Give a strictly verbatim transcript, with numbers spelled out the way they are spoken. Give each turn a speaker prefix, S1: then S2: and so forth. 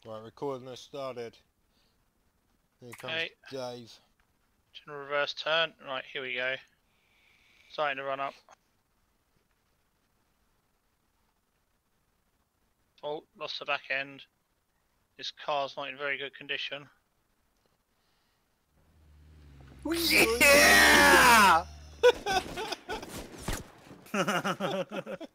S1: Right, recording has started. Here comes
S2: Okay.
S1: Dave.
S2: Doing a reverse turn. Right, here we go. Starting to run up. Oh, lost the back end. This car's not in very good condition.
S3: Yeah!